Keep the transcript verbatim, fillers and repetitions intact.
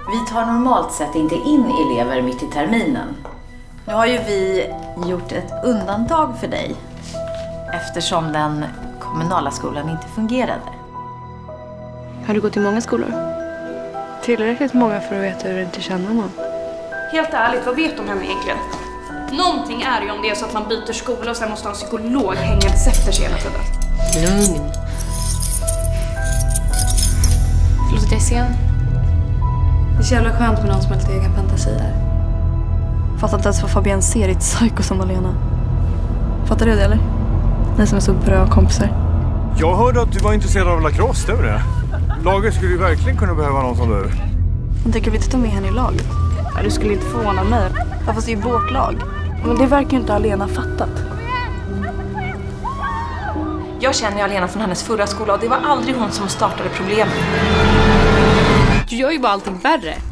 Vi tar normalt sett inte in elever mitt i terminen. Nu har ju vi gjort ett undantag för dig eftersom den kommunala skolan inte fungerade. Har du gått i många skolor? Tillräckligt många för att veta hur du inte känner någon. Helt ärligt, vad vet du om henne egentligen? Någonting är ju om det är så att man byter skola och sen måste ha en psykolog hängandes efter sig hela tiden. Lugn. Förlåt att jag är sen. Det är så jävla skönt med någon som har lite egen fantasier. Fattar inte ens vad Fabienne ser i ett psyko som Malena. Fattar du det eller? Ni som är så bra kompisar. Jag hörde att du var intresserad av lacrosse, stämmer det? Laget skulle ju verkligen kunna behöva någon som du. Hon tänker vi inte ta med henne i laget. Ja, du skulle inte förvåna mig. Ja, fast det är ju vårt lag. Men det verkar ju inte Alena fattat. Jag känner ju Alena från hennes förra skola och det var aldrig hon som startade problemet. Du gör ju bara allting värre.